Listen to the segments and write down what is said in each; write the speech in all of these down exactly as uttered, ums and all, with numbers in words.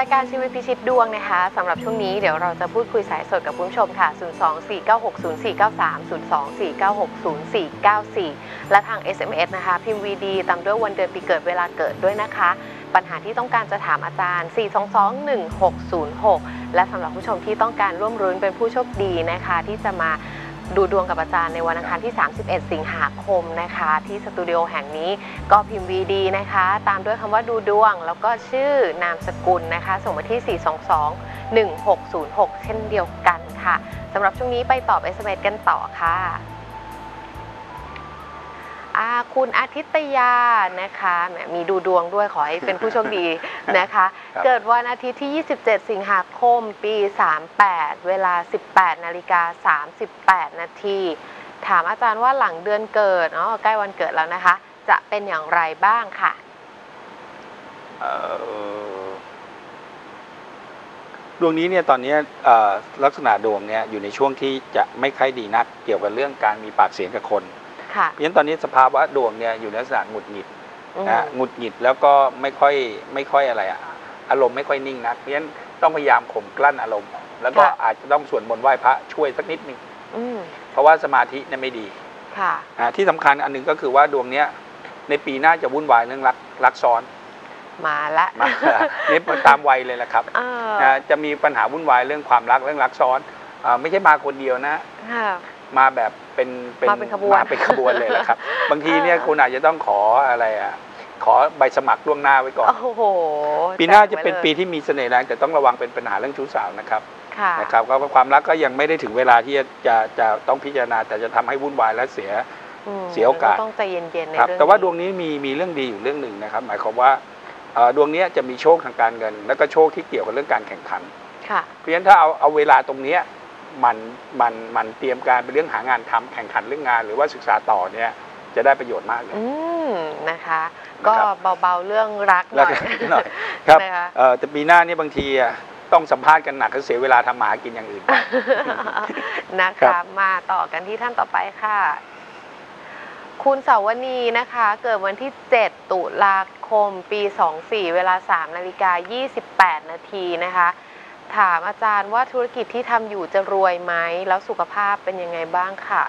การชีวิตพิชิตดวงนะคะสำหรับช่วงนี้เดี๋ยวเราจะพูดคุยสายสดกับคุณผู้ชมค่ะศูนย์ สอง สี่ เก้า หก ศูนย์ สี่ เก้า สาม ศูนย์ สอง สี่ เก้า หก ศูนย์ สี่ เก้า สี่ และทาง เอส เอ็ม เอส นะคะพิมพ์ วี ดี ตามด้วยวันเดือนปีเกิดเวลาเกิดด้วยนะคะปัญหาที่ต้องการจะถามอาจารย์ สี่ สอง สอง หนึ่ง หก ศูนย์ หก และสำหรับผู้ชมที่ต้องการร่วมรุ้นเป็นผู้โชคดีนะคะที่จะมาดูดวงกับอาจารย์ในวันอังคารที่ สามสิบเอ็ด สิงหาคมนะคะที่สตูดิโอแห่งนี้ก็พิมพ์ วี ดี นะคะตามด้วยคำว่าดูดวงแล้วก็ชื่อนามสกุลนะคะส่งมาที่ สี่ สอง สอง หนึ่ง หก ศูนย์ หก เช่นเดียวกันค่ะสำหรับช่วงนี้ไปตอบ เอส เอ็ม เอส กันต่อค่ะคุณอาทิตยานะคะมีดูดวงด้วยขอให้เป็นผู้โชคดีนะคะเกิดวันอาทิตย์ที่ ยี่สิบเจ็ด สิงหาคม ปี สามแปด เวลา สิบแปด นาฬิกา สามสิบแปด นาทีถามอาจารย์ว่าหลังเดือนเกิดอ๋อใกล้วันเกิดแล้วนะคะจะเป็นอย่างไรบ้างค่ะดวงนี้เนี่ยตอนนี้ลักษณะดวงเนี่ยอยู่ในช่วงที่จะไม่ค่อยดีนักเกี่ยวกับเรื่องการมีปากเสียงกับคนเพราะฉะนั้นตอนนี้สภาวะดวงเนี่ยอยู่ในลักษณะหงุดหงิดนะหงุดหงิดแล้วก็ไม่ค่อยไม่ค่อยอะไรอะอารมณ์ไม่ค่อยนิ่งนักเพราะฉะนั้นต้องพยายามข่มกลั้นอารมณ์แล้วก็อาจจะต้องสวดมนต์ไหว้พระช่วยสักนิดนึงเพราะว่าสมาธิเนี่ยไม่ดีที่สำคัญอันนึงก็คือว่าดวงเนี้ยในปีหน้าจะวุ่นวายเรื่องรักรักซ้อนมาละมาเนี่ยตามวัยเลยแหละครับจะมีปัญหาวุ่นวายเรื่องความรักเรื่องรักซ้อนไม่ใช่มาคนเดียวนะมาแบบเป็นเป็นมาเป็นขบวนมาเป็นขบวนเลยแหละครับบางทีเนี่ยคุณอาจจะต้องขออะไรอ่ะขอใบสมัครล่วงหน้าไว้ก่อนโอ้โหปีหน้าจะเป็นปีที่มีเสน่ห์แรงแต่ต้องระวังเป็นปัญหาเรื่องชู้สาวนะครับนะครับก็ความรักก็ยังไม่ได้ถึงเวลาที่จะจะต้องพิจารณาแต่จะทำให้วุ่นวายและเสียเสียโอกาสต้องใจเย็นๆในเรื่องแต่ว่าดวงนี้มีมีเรื่องดีอยู่เรื่องหนึ่งนะครับหมายความว่าดวงนี้จะมีโชคทางการเงินแล้วก็โชคที่เกี่ยวกับเรื่องการแข่งขันเพราะฉะนั้นถ้าเอาเอาเวลาตรงนี้มันมันมันเตรียมการเป็นเรื่องหางานทำแข่งขันเรื่องงานหรือว่าศึกษาต่อเนี่ยจะได้ประโยชน์มากเลยอืมนะคะก็เบาๆเรื่องรักหน่อยครับแต่ปีหน้านี่บางทีต้องสัมภาษณ์กันหนักก็เสียเวลาทำหากินอย่างอื่นนะคะมาต่อกันที่ท่านต่อไปค่ะคุณเสาวณีนะคะเกิดวันที่เจ็ดตุลาคมปีสองสี่เวลาสามนาฬิกายี่สิบแปดนาทีนะคะถามอาจารย์ว่าธุรกิจที่ทำอยู่จะรวยไหมแล้วสุขภาพเป็นยังไงบ้างค่ะ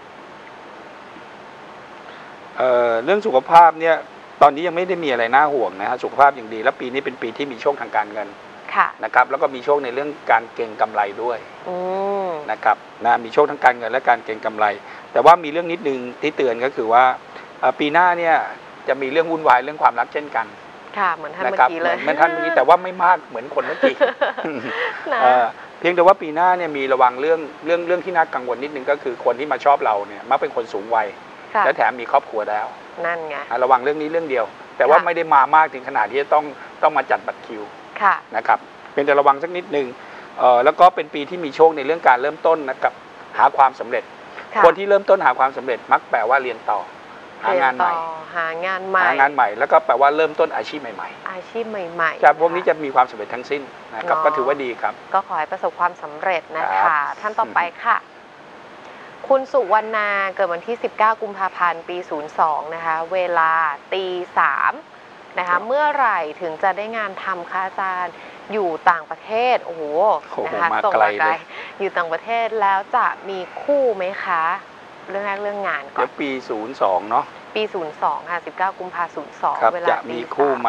เอ่อเรื่องสุขภาพเนี่ยตอนนี้ยังไม่ได้มีอะไรน่าห่วงนะฮะสุขภาพอย่างดีแล้วปีนี้เป็นปีที่มีโชคทางการเงินนะครับแล้วก็มีโชคในเรื่องการเก็งกำไรด้วยนะครับนะมีโชคทางการเงินและการเก็งกำไรแต่ว่ามีเรื่องนิดนึงที่เตือนก็คือว่าปีหน้าเนี่ยจะมีเรื่องวุ่นวายเรื่องความรักเช่นกันค่ะเหมือนท่านเมื่อกี้เลยเหมือนท่านเมื่อกี้แต่ว่าไม่มากเหมือนคนเมื่อกี้เพียงแต่ว่าปีหน้าเนี่ยมีระวังเรื่องเรื่องเรื่องที่น่ากังวลนิดนึงก็คือคนที่มาชอบเราเนี่ยมักเป็นคนสูงวัยและแถมมีครอบครัวแล้วนั่นไงระวังเรื่องนี้เรื่องเดียวแต่ว่าไม่ได้มามากถึงขนาดที่จะต้องต้องมาจัดบัตรคิวนะครับเป็นแต่ระวังสักนิดนึงแล้วก็เป็นปีที่มีโชคในเรื่องการเริ่มต้นนะครับหาความสำเร็จคนที่เริ่มต้นหาความสำเร็จมักแปลว่าเรียนต่อหางานใหม่หางานใหม่หางานใหม่แล้วก็แปลว่าเริ่มต้นอาชีพใหม่ๆอาชีพใหม่ๆจากพวกนี้จะมีความสำเร็จทั้งสิ้นนะครับก็ถือว่าดีครับก็ขอให้ประสบความสำเร็จนะคะท่านต่อไปค่ะคุณสุวรรณาเกิดวันที่สิบเก้ากุมภาพันธ์ปีศูนย์สองนะคะเวลาตีสามนะคะเมื่อไหร่ถึงจะได้งานทำคะอาจารย์อยู่ต่างประเทศโอ้โหนะคะส่งมาไกลอยู่ต่างประเทศแล้วจะมีคู่ไหมคะเรื่องแรกเรื่องงานก่อนเดี๋ยวปีศูนย์สองเนาะปีศูนย์สองค่ะสิบเก้ากุมภาพันธ์ศูนย์สองเวลาจะมีคู่ไหม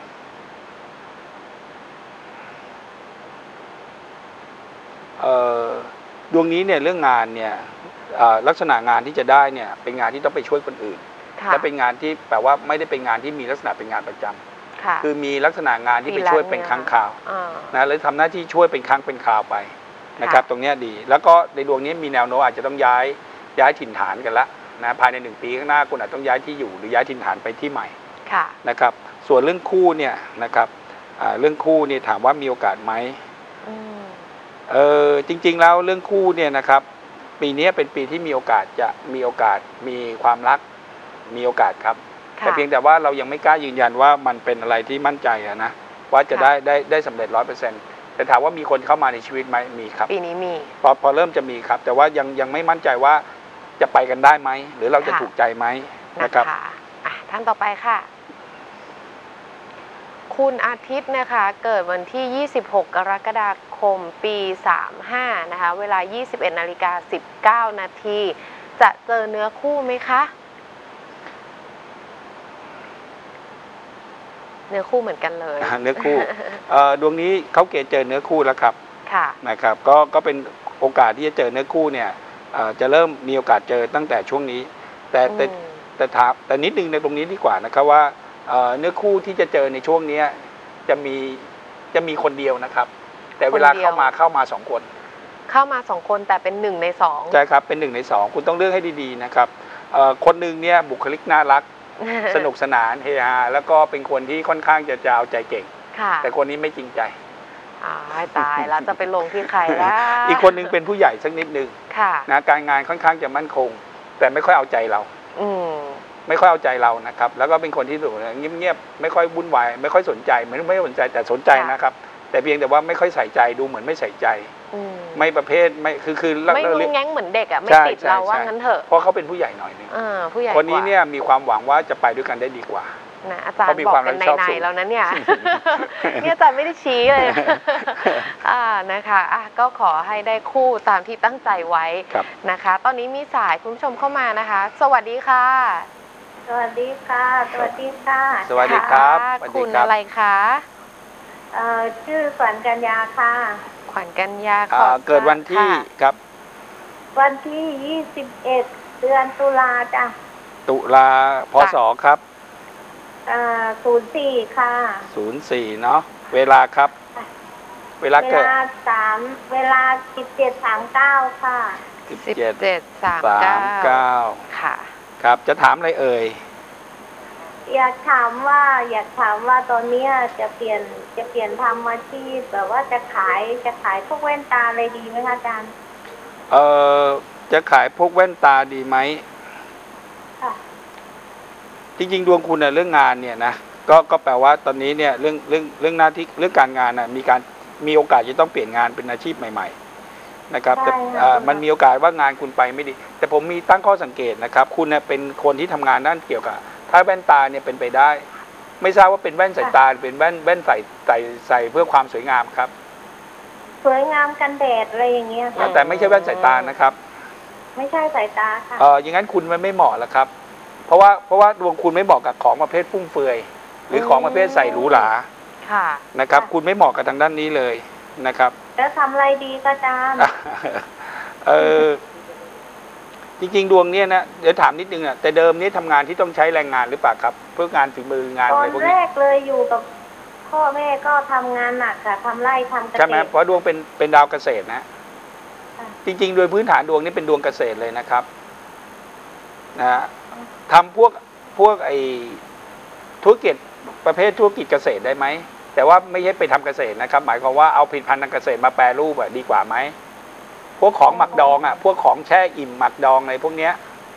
เอ่อดวงนี้เนี่ยเรื่องงานเนี่ยลักษณะงานที่จะได้เนี่ยเป็นงานที่ต้องไปช่วยคนอื่นและเป็นงานที่แปลว่าไม่ได้เป็นงานที่มีลักษณะเป็นงานประจำคือมีลักษณะงานที่ไปช่วยเป็นครั้งคราวนะเลยทำหน้าที่ช่วยเป็นครั้งเป็นคราวไปนะครับตรงนี้ดีแล้วก็ในดวงนี้มีแนวโน้มอาจจะต้องย้ายย้ายถิ่นฐานกันละนะภายในหนึ่งปีข้างหน้าคุณอาจต้องย้ายที่อยู่หรือย้ายถิ่นฐานไปที่ใหม่นะครับส่วนเรื่องคู่เนี่ยนะครับเรื่องคู่เนี่ยถามว่ามีโอกาสไหมเออจริงๆแล้วเรื่องคู่เนี่ยนะครับปีนี้เป็นปีที่มีโอกาสจะมีโอกาสมีความรักมีโอกาสครับแต่เพียงแต่ว่าเรายังไม่กล้ายืนยันว่ามันเป็นอะไรที่มั่นใจนะว่าจะได้ได้ได้สำเร็จร้อยเปอร์เซ็นต์แต่ถามว่ามีคนเข้ามาในชีวิตไหมมีครับปีนี้มีพอพอเริ่มจะมีครับแต่ว่ายังยังไม่มั่นใจว่าจะไปกันได้ไหมหรือเราจะถูกใจไหมนะครับท่านต่อไปค่ะคคุณอาทิตย์นะคะเกิดวันที่ ยี่สิบหก กรกฎาคม ปี สามห้า นะคะ เวลา ยี่สิบเอ็ดนาฬิกาสิบเก้า นาที จะเจอเนื้อคู่ไหมคะ เนื้อคู่เหมือนกันเลยเนื้อคู่ดวงนี้เขาเกณฑ์เจอเนื้อคู่แล้วครับค่ะนะครับ ก็ก็เป็นโอกาสที่จะเจอเนื้อคู่เนี่ยจะเริ่มมีโอกาสเจอตั้งแต่ช่วงนี้ แต่แต่แต่ถามแต่นิดนึงในตรงนี้ดีกว่านะครับว่าเนื้อคู่ที่จะเจอในช่วงนี้จะมีจะมีคนเดียวนะครับ แต่เวลาเข้ามาเข้ามาสองคนเข้ามาสองคนแต่เป็นหนึ่งในสองใช่ครับเป็นหนึ่งในสองคุณต้องเลือกให้ดีๆนะครับคนหนึ่งเนี่ยบุคลิกน่ารัก สนุกสนานเฮฮาแล้วก็เป็นคนที่ค่อนข้างจะจะเอาใจเก่งแต่คนนี้ไม่จริงใจตายแล้วจะไปลงที่ใครล่ะอีกคนนึงเป็นผู้ใหญ่สักนิดนึงนะการงานค่อนข้างจะมั่นคงแต่ไม่ค่อยเอาใจเราไม่ค่อยเอาใจเรานะครับแล้วก็เป็นคนที่ดูเงียบๆไม่ค่อยวุ่นวายไม่ค่อยสนใจไม่ไม่สนใจแต่สนใจนะครับแต่เพียงแต่ว่าไม่ค่อยใส่ใจดูเหมือนไม่ใส่ใจไม่ประเภทไม่คือคือไม่งุ้งแง้งเหมือนเด็กอ่ะไม่ติดเราว่างั้นเถอะเพราะเขาเป็นผู้ใหญ่หน่อยนึงคนนี้เนี่ยมีความหวังว่าจะไปด้วยกันได้ดีกว่านะอาจารย์บอกกันในๆแล้วนะเนี่ยเนี่ยอาจารย์ไม่ได้ชี้เลยอ่านะคะอ่ะก็ขอให้ได้คู่ตามที่ตั้งใจไว้นะคะตอนนี้มีสายคุณผู้ชมเข้ามานะคะสวัสดีค่ะสวัสดีค่ะสวัสดีค่ะสวัสดีครับคุณอะไรคะเอ่อชื่อขวัญกัญญาค่ะขวัญกัญญาเกิดวันที่ครับวันที่ยี่สิบเอ็ดเดือนตุลาจ้ะตุลาพศครับอ่าศูนย์สี่ค่ะศูนย์สี่เนาะเวลาครับเวลาเกิดเวลาสามเวลาสิบเจ็ดสามเก้าค่ะสิบเจ็ดสามเก้าค่ะครับจะถามอะไรเอ่ยอยากถามว่าอยากถามว่าตอนนี้จะเปลี่ยนจะเปลี่ยนทำอาชีพแบบว่าจะขายจะขายพวกแว่นตาอะไรดีไหมคะอาจารย์เอ่อจะขายพวกแว่นตาดีไหมค่ะจริงๆดวงคุณเนี่ยเรื่องงานเนี่ยนะก็ก็แปลว่าตอนนี้เนี่ยเรื่องเรื่องเรื่องหน้าที่เรื่องการงานน่ะมีการมีโอกาสจะต้องเปลี่ยนงานเป็นอาชีพใหม่ๆนะครับแต่มันมีโอกาสว่างานคุณไปไม่ดีแต่ผมมีตั้งข้อสังเกตนะครับคุณเนี่ยเป็นคนที่ทำงานด้านเกี่ยวกับถ้าแว่นตาเนี่ยเป็นไปได้ไม่ทราบว่าเป็นแว่นสายตาเป็นแว่นแว่นใส่ใส่ใส่เพื่อความสวยงามครับสวยงามกันแดดอะไรอย่างเงี้ยแต่ไม่ใช่แว่นสายตานะครับไม่ใช่สายตาค่ะเอออย่างนั้นคุณมันไม่เหมาะแล้วครับเพราะว่าเพราะว่าดวงคุณไม่เหมาะกับของประเภทฟุ่มเฟือยหรือของประเภทใส่หรูหราค่ะนะครับคุณไม่เหมาะกับทางด้านนี้เลยนะครับแล้วทำอะไรดีอาจารย์เออจริงๆดวงเนี้ยนะเดี๋ยวถามนิดนึงอ่ะแต่เดิมนี้ทำงานที่ต้องใช้แรงงานหรือเปล่าครับเพื่องานฝีมืองานอะไรพวกนี้ตอนแรกเลยอยู่กับพ่อแม่ก็ทำงานหนักค่ะทำไร่ทำเกษตรใช่ไหมเพราะดวงเป็นเป็นดาวเกษตรนะจริงๆโดยพื้นฐานดวงนี้เป็นดวงเกษตรเลยนะครับนะทำพวกพวกไอธุรกิจประเภทธุรกิจเกษตรได้ไหมแต่ว่าไม่ใช่ไปทำเกษตรนะครับหมายความว่าเอาผลิตภัณฑ์ทางเกษตรมาแปรรูปอะดีกว่าไหมพวกของหมักดองอ่ะพวกของแช่อิ่มหมักดองอะไรพวกเนี้ย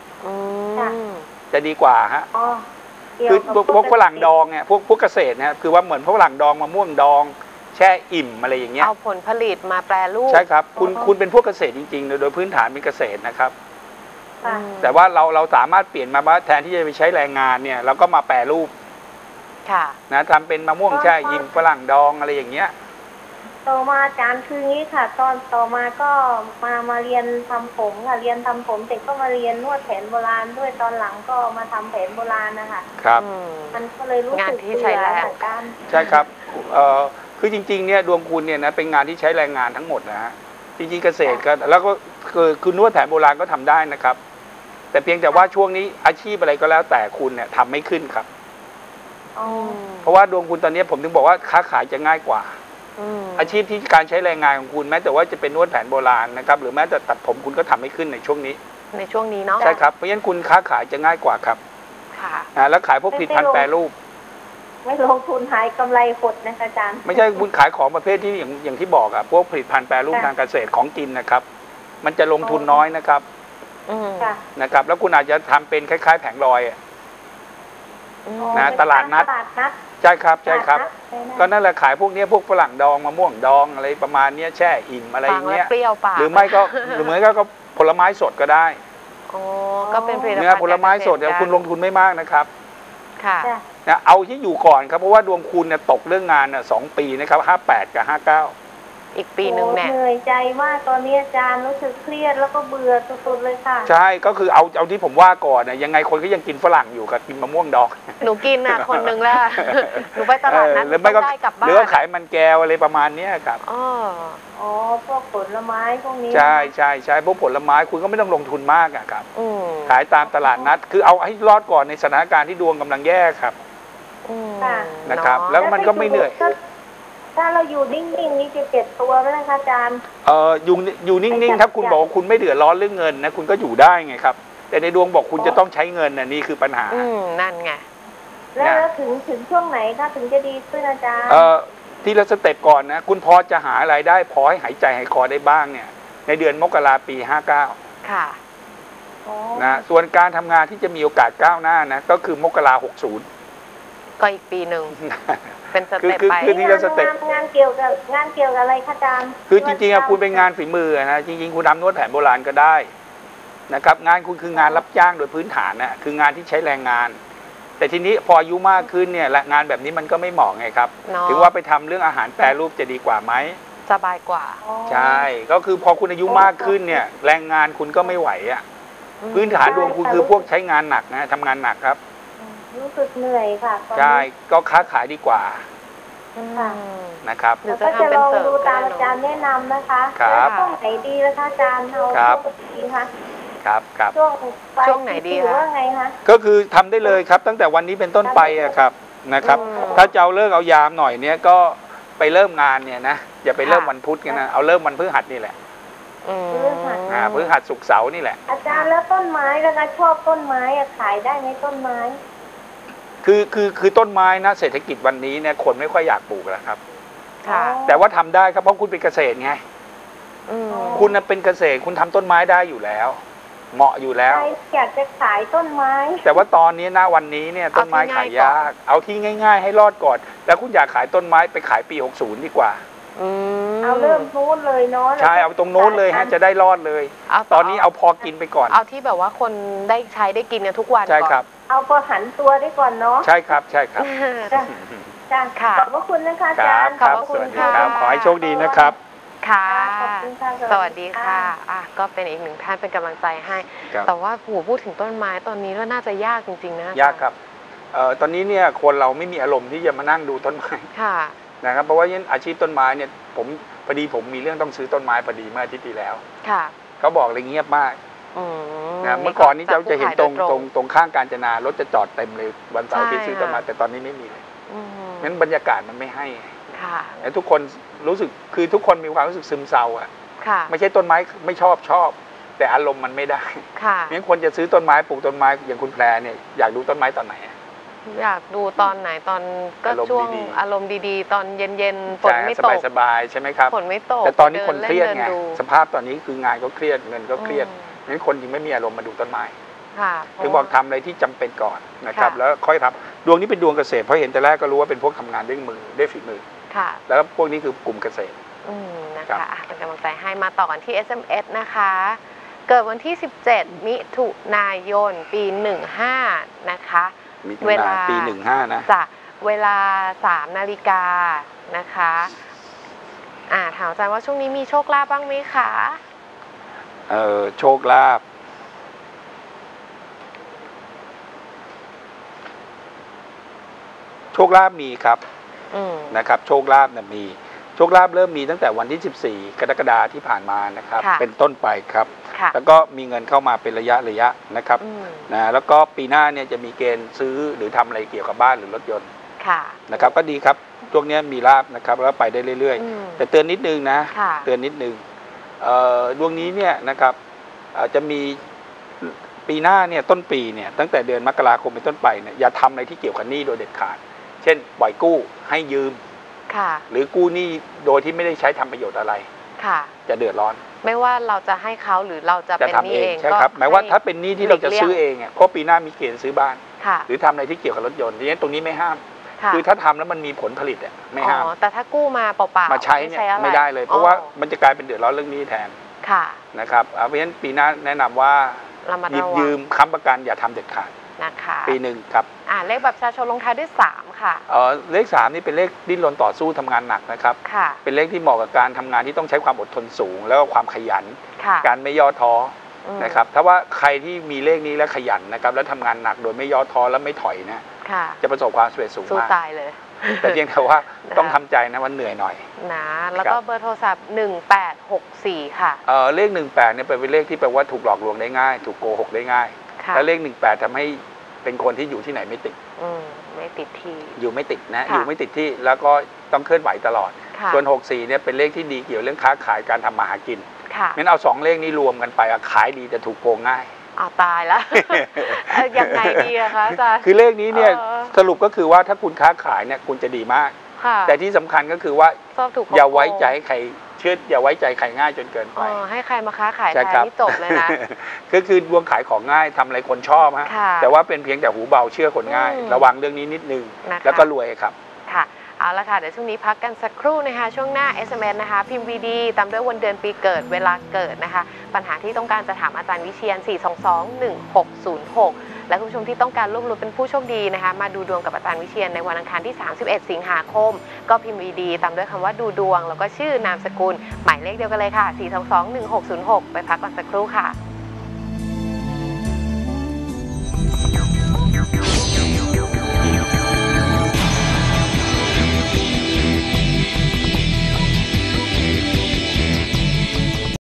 จะดีกว่าฮะคือพวกฝรั่งดองเนี่ยพวกพวกเกษตรเนี่ยคือว่าเหมือนพวกฝรั่งดองมะม่วงดองแช่อิ่มอะไรอย่างเงี้ยเอาผลผลิตมาแปรรูปใช่ครับคุณคุณเป็นพวกเกษตรจริงๆโดยพื้นฐานเป็นเกษตรนะครับแต่ว่าเราเราสามารถเปลี่ยนมาว่าแทนที่จะไปใช้แรงงานเนี่ยเราก็มาแปรรูปนะทำเป็นมะม่วงแช่อิ่มฝรั่งดองอะไรอย่างเงี้ยต่อมาอาจารย์คืองี้ค่ะตอนต่อมาก็มามาเรียนทำผมค่ะเรียนทำผมเสร็จก็มาเรียนนวดแผนโบราณด้วยตอนหลังก็มาทำแผนโบราณนะคะครับมันก็เลยรู้สึกที่ใช้แรงใช่ครับเอ่อคือจริงๆเนี่ยดวงคุณเนี่ยนะเป็นงานที่ใช้แรงงานทั้งหมดนะฮะจริงๆเกษตรก็แล้วก็คือคือนวดแผนโบราณก็ทำได้นะครับแต่เพียงแต่ว่าช่วงนี้อาชีพอะไรก็แล้วแต่คุณเนี่ยทำไม่ขึ้นครับเพราะว่าดวงคุณตอนนี้ผมถึงบอกว่าค้าขายจะง่ายกว่าอาชีพที่การใช้แรงงานของคุณแม้แต่ว่าจะเป็นนวดแผนโบราณนะครับหรือแม้แต่ตัดผมคุณก็ทำไม่ขึ้นในช่วงนี้ในช่วงนี้เนาะใช่ครับเพราะฉะนั้นคุณค้าขายจะง่ายกว่าครับค่ะแล้วขายพวกผลิตภัณฑ์แปรรูปไม่ลงทุนหายกำไรหดนะคะอาจารย์ไม่ใช่คุณขายของประเภทที่อย่างอย่างที่บอกอะพวกผลิตภัณฑ์แปรรูปทางเกษตรของกินนะครับมันจะลงทุนน้อยนะครับนะครับแล้วคุณอาจจะทำเป็นคล้ายๆแผงลอยนะตลาดนัดใช่ครับใช่ครับก็นั่นแหละขายพวกนี้พวกฝรั่งดองมะม่วงดองอะไรประมาณนี้แช่อิ่มอะไรอย่างเงี้ยหรือไม่ก็หรือไม่ก็ผลไม้สดก็ได้อ๋อก็เป็นผลิตภัณฑ์เนื้อผลไม้สดเดี๋ยวคุณลงทุนไม่มากนะครับค่ะนะเอาที่อยู่ก่อนครับเพราะว่าดวงคุณเนี่ยตกเรื่องงานน่ะสองปีนะครับห้าแปดกับห้าเก้าอีกปีหนึ่งเนี่ยเหนื่อยใจมากตอนนี้อาจารย์รู้สึกเครียดแล้วก็เบื่อสุดๆเลยค่ะใช่ก็คือเอาเอาที่ผมว่าก่อนนะยังไงคนก็ยังกินฝรั่งอยู่กับกินมะม่วงดองหนูกินอ่ะคนนึงแล้วหนูไปตลาดนั้นหรือไม่ก็ได้กลับบ้านหรือว่าขายมันแก้วอะไรประมาณนี้ครับอ๋ออ๋อพวกผลไม้พวกนี้ใช่ใช่ใช่พวกผลไม้คุณก็ไม่ต้องลงทุนมากอะครับขายตามตลาดนัดคือเอาให้รอดก่อนในสถานการณ์ที่ดวงกำลังแย่ครับนะครับแล้วมันก็ไม่เหนื่อยถ้าเราอยู่นิ่งๆนี่จะเจ็บตัวไหมนะคะอาจารย์เอออยู่อยู่นิ่งๆถ้าคุณบอกคุณไม่เดือดร้อนเรื่องเงินนะคุณก็อยู่ได้ไงครับแต่ในดวงบอกคุณจะต้องใช้เงินน่ะนี่คือปัญหาอืมนั่นไงแล้วถึงถึงช่วงไหนคะถึงจะดีขึ้นอาจารย์เออที่เราสเต็ปก่อนนะคุณพอจะหาอะไรได้พอให้หายใจหายคอได้บ้างเนี่ยในเดือนมกราปีห้าเก้าค่ะนะส่วนการทำงานที่จะมีโอกาสก้าวหน้านะก็คือมกราหกศูนย์ก็อีกปีหนึ่งเป็นสเต็ปไปคือที่เราสเต็ปงานเกี่ยวกับงานเกี่ยวกับอะไรคะอาจารย์คือจริงๆอะคุณเป็นงานฝีมือนะจริงๆคุณทำนวดแผนโบราณก็ได้นะครับงานคุณคืองานรับจ้างโดยพื้นฐานนะคืองานที่ใช้แรงงานแต่ทีนี้พออายุมากขึ้นเนี่ยและงานแบบนี้มันก็ไม่เหมาะไงครับถึงว่าไปทำเรื่องอาหารแปรรูปจะดีกว่าไหมสบายกว่าใช่ก็คือพอคุณอายุมากขึ้นเนี่ยแรงงานคุณก็ไม่ไหวอะพื้นฐานดวงคุณคือพวกใช้งานหนักนะทำงานหนักครับรู้สึกเหนื่อยค่ะใช่ก็ค้าขายดีกว่านะครับเดี๋ยวก็จะลองดูตามอาจารย์แนะนำนะคะครับช่วงไหนดีนะคะอาจารย์เอาช่วงดีคะครับครับช่วงช่วงไหนดีคะว่าไงคะก็คือทำได้เลยครับตั้งแต่วันนี้เป็นต้นไปอะครับนะครับถ้าจะเอาเลิกเอายามหน่อยเนี้ยก็ไปเริ่มงานเนี่ยนะอย่าไปเริ่มวันพุธกันนะเอาเริ่มวันพฤหัสนี่แหละอ่าพฤหัสศุกร์เสาร์นี่แหละอาจารย์แล้วต้นไม้แล้วนะชอบต้นไม้อะขายได้ไหมต้นไม้คือคือคือต้นไม้นะเศรษฐกิจวันนี้เนี่ยคนไม่ค่อยอยากปลูกแล้วครับแต่ว่าทำได้ครับเพราะคุณเป็นเกษตรไงคุณเป็นเกษตรคุณทำต้นไม้ได้อยู่แล้วเหมาะอยู่แล้วอยากจะขายต้นไม้แต่ว่าตอนนี้นะวันนี้เนี่ยต้นไม้ขายยากเอาที่ง่ายๆให้รอดก่อนแล้วคุณอยากขายต้นไม้ไปขายปีหกสิบดีกว่าเอาเริ่มนู้นเลยเนาะใช่เอาตรงโน้นเลยฮะจะได้รอดเลยตอนนี้เอาพอกินไปก่อนเอาที่แบบว่าคนได้ใช้ได้กินกันทุกวันใช่ครับเอาพอหันตัวได้ก่อนเนาะใช่ครับใช่ครับจ้าค่ะขอบพระคุณนะคะอาจารย์ขอบพระคุณค่ะขอให้โชคดีนะครับค่ะสวัสดีค่ะอ่ะก็เป็นอีกหนึ่งท่านเป็นกำลังใจให้แต่ว่าผูพูดถึงต้นไม้ตอนนี้ก็น่าจะยากจริงๆนะยากครับเอ่อตอนนี้เนี่ยคนเราไม่มีอารมณ์ที่จะมานั่งดูต้นไม้ค่ะนะครับเพราะว่าอาชีพต้นไม้เนี่ยผมพอดีผมมีเรื่องต้องซื้อต้นไม้พอดีเมื่ออาทิตย์ที่แล้วค่ะเขาบอกเลยเงียบมากนะเมื่อก่อนนี้เราจะเห็นตรงตรงตรงข้างกาญจนารถจะจอดเต็มเลยวันเสาร์ที่ซื้อต้นไม้แต่ตอนนี้ไม่มีเลยงั้นบรรยากาศมันไม่ให้แล้วทุกคนรู้สึกคือทุกคนมีความรู้สึกซึมเศร้าอ่ะไม่ใช่ต้นไม้ไม่ชอบชอบแต่อารมณ์มันไม่ได้งั้นคนจะซื้อต้นไม้ปลูกต้นไม้อย่างคุณแพรเนี่ยอยากดูต้นไม้ตอนไหนอยากดูตอนไหนตอนก็ช่วงอารมณ์ดีๆตอนเย็นๆฝนไม่ตกสบายๆใช่ไหมครับฝนไม่ตกแต่ตอนนี้คนเครียดไงสภาพตอนนี้คืองานก็เครียดเงินก็เครียดงั้นคนยังไม่มีอารมณ์มาดูต้นไม้ถึงบอกทำอะไรที่จำเป็นก่อนนะครับแล้วค่อยทำดวงนี้เป็นดวงเกษตรเพราะเห็นแต่แรกก็รู้ว่าเป็นพวกทำงานด้วยมือด้วยฝีมือแล้วพวกนี้คือกลุ่มเกษตรอืมนะคะเป็นกำลังใจให้มาต่อกันที่ เอส เอ็ม เอส นะคะเกิดวันที่สิบเจ็ดมิถุนายนปีหนึ่งห้านะคะเวลาปีหนึ่งห้านะจะเวลาสามนาฬิกานะคะอ่าถามอาจารย์ว่าช่วงนี้มีโชคลาภบ้างไหมคะเออโชคลาภโชคลาภมีครับนะครับโชคลาภเนี่ยมีโชคลาภเริ่มมีตั้งแต่วันที่สิบสี่กรกฎาคมที่ผ่านมานะครับเป็นต้นไปครับแล้วก็มีเงินเข้ามาเป็นระยะระยะนะครับนะแล้วก็ปีหน้าเนี่ยจะมีเกณฑ์ซื้อหรือทำอะไรเกี่ยวกับบ้านหรือรถยนต์นะครับก็ดีครับช่วงนี้มีลาภนะครับแล้วไปได้เรื่อยๆแต่เตือนนิดนึงนะเตือนนิดนึงดวงนี้เนี่ยนะครับจะมีปีหน้าเนี่ยต้นปีเนี่ยตั้งแต่เดือนมกราคมเป็นต้นไปเนี่ยอย่าทำอะไรที่เกี่ยวกับหนี้โดยเด็ดขาดเช่นปล่อยกู้ให้ยืมหรือกู้หนี้โดยที่ไม่ได้ใช้ทำประโยชน์อะไรจะเดือดร้อนไม่ว่าเราจะให้เขาหรือเราจะเป็นหนี้เองใช่ครับหมายว่าถ้าเป็นหนี้ที่เราจะซื้อเองเนี่ยเพราะปีหน้ามีเกณฑ์ซื้อบ้านหรือทำอะไรที่เกี่ยวกับรถยนต์ดังนั้นตรงนี้ไม่ห้ามคือถ้าทำแล้วมันมีผลผลิตอ่ะไม่ห้ามแต่ถ้ากู้มาเปล่าๆมาใช้เนี่ยไม่ได้เลยเพราะว่ามันจะกลายเป็นเดือดร้อนเรื่องหนี้แทนนะครับเพราะฉะนั้นปีหน้าแนะนำว่าหยิบยืมค้ำประกันอย่าทำเด็ดขาดนะคะปีหนึ่งครับอ่าเลขบัตรประชาชนลงท้ายด้วยสามค่ะเออเลขสามนี่เป็นเลขดิ้นรนต่อสู้ทำงานหนักนะครับค่ะเป็นเลขที่เหมาะกับการทำงานที่ต้องใช้ความอดทนสูง แล้วก็ความขยันการไม่ย่อท้อนะครับถ้าว่าใครที่มีเลขนี้แล้วขยันนะครับแล้วทำงานหนักโดยไม่ย่อท้อและไม่ถอยนะจะประสบความสำเร็จสูงมากสู้ตายเลยแต่เพียงแต่ว่าต้องทำใจนะว่าเหนื่อยหน่อยนะแล้วก็เบอร์โทรศัพท์หนึ่งแปดหกสี่ค่ะเออเลขหนึ่งแปดเนี่ยเป็นเลขที่แปลว่าถูกหลอกลวงได้ง่ายถูกโกหกได้ง่ายและเลขหนึ่งแปดทำให้เป็นคนที่อยู่ที่ไหนไม่ติดอืมไม่ติดที่อยู่ไม่ติดนะอยู่ไม่ติดที่แล้วก็ต้องเคลื่อนไหวตลอดส่วนหกสี่เนี่ยเป็นเลขที่ดีเกี่ยวเรื่องค้าขายการทำมาหากินงั้นเอาสองเลขนี้รวมกันไปขายดีแต่ถูกโกงง่ายอ้าวตายแล้วยังไงดีอะคะอาจารย์คือเลขนี้เนี่ยสรุปก็คือว่าถ้าคุณค้าขายเนี่ยคุณจะดีมากแต่ที่สำคัญก็คือว่าอย่าไว้ใจใครเชื่ออย่าไว้ใจใครง่ายจนเกินไปให้ใครมาค้าขายแทนนี่จบเลยนะก็คือดวงขายของง่ายทำอะไรคนชอบฮะแต่ว่าเป็นเพียงแต่หูเบาเชื่อคนง่ายระวังเรื่องนี้นิดนึงแล้วก็รวยครับค่ะเอาละค่ะเดี๋ยวช่วงนี้พักกันสักครู่นะคะช่วงหน้า เอส เอ็ม เอส นะคะพิมพ์ วี ดี ตามด้วยวันเดือนปีเกิดเวลาเกิดนะคะปัญหาที่ต้องการจะถามอาจารย์วิเชียรสี่ สอง สอง หนึ่ง หก ศูนย์ หกและคุณผู้ชมที่ต้องการร่วมลุ้นเป็นผู้โชคดีนะคะมาดูดวงกับอาจารย์วิเชียรในวันอังคารที่สามสิบเอ็ดสิงหาคมก็พิมพ์ วี ดี ตามด้วยคำว่าดูดวงแล้วก็ชื่อนามสกุลหมายเลขเดียวกันเลยค่ะสี่ สอง สอง หนึ่ง หก ศูนย์ หกไปพักกันสักครู่ค่ะ